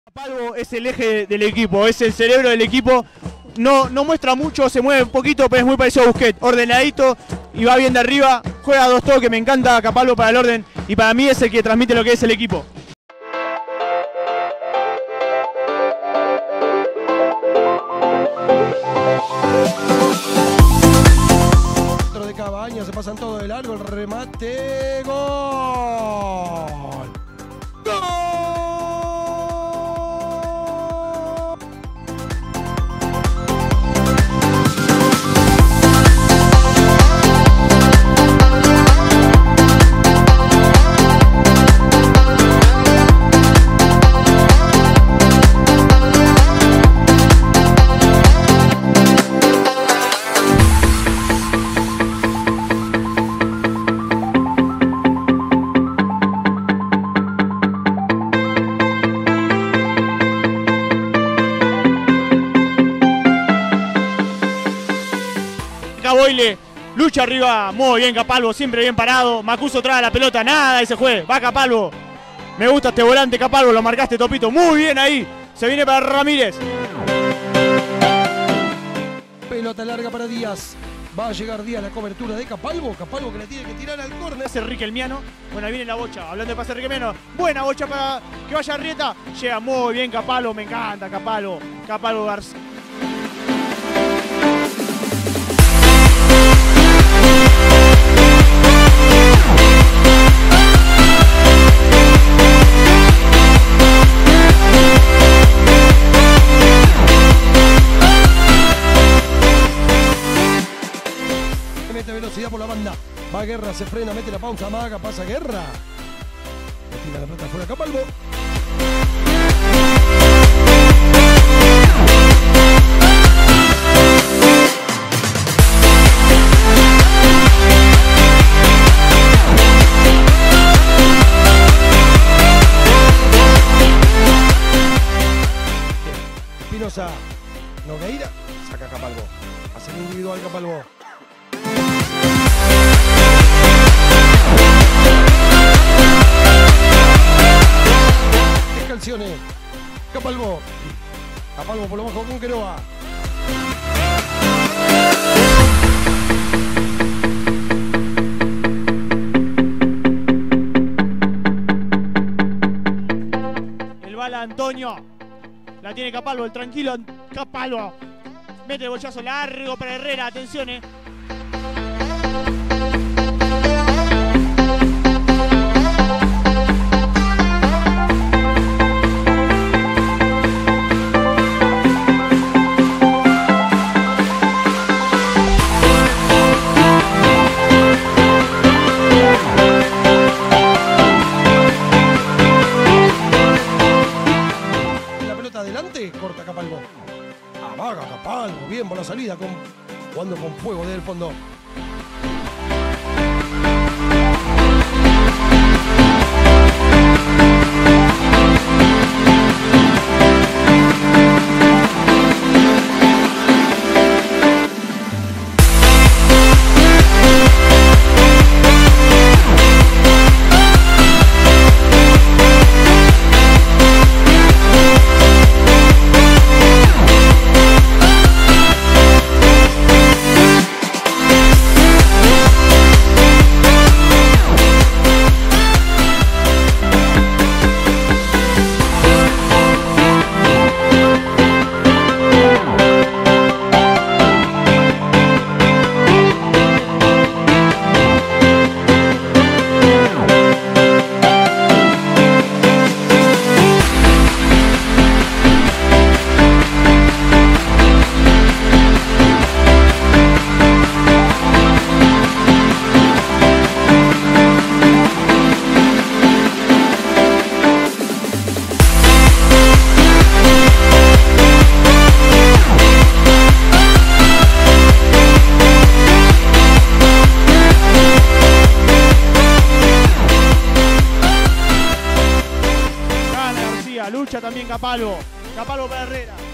Capalvo es el eje del equipo, es el cerebro del equipo. No muestra mucho, se mueve un poquito, pero es muy parecido a Busquets. Ordenadito y va bien de arriba. Juega dos toques, me encanta Capalvo para el orden. Y para mí es el que transmite lo que es el equipo. Dentro de Cabañas se pasan todo de largo, el remate, gol. ¡Gol! Boyle, lucha arriba, muy bien Capalvo, siempre bien parado. Macuso trae la pelota, nada, y se juega. Va Capalvo. Me gusta este volante Capalvo, lo marcaste Topito, muy bien ahí. Se viene para Ramírez. Pelota larga para Díaz. Va a llegar Díaz, la cobertura de Capalvo. Capalvo que la tiene que tirar al córner. Pase Riquelmiano. Bueno, ahí viene la bocha. Hablando de pase Riquelmiano. Buena bocha para que vaya Arrieta. Llega muy bien Capalvo, me encanta Capalvo. Capalvo García. Mete velocidad por la banda. Va Guerra, se frena, mete la pausa, amaga, pasa Guerra. Tira la pelota fuera Capalvo. Espinosa, Nogueira, saca Capalvo. Hace el individual Capalvo. Calcione, Capalvo. Capalvo por lo bajo con Queroa. El bala Antonio. La tiene Capalvo, el tranquilo Capalvo. Mete el bochazo largo para Herrera, atención, Adelante, corta Capalvo. Amaga Capalvo, bien por la salida, jugando con fuego desde el fondo. lucha también Capalvo. Capalvo para Herrera.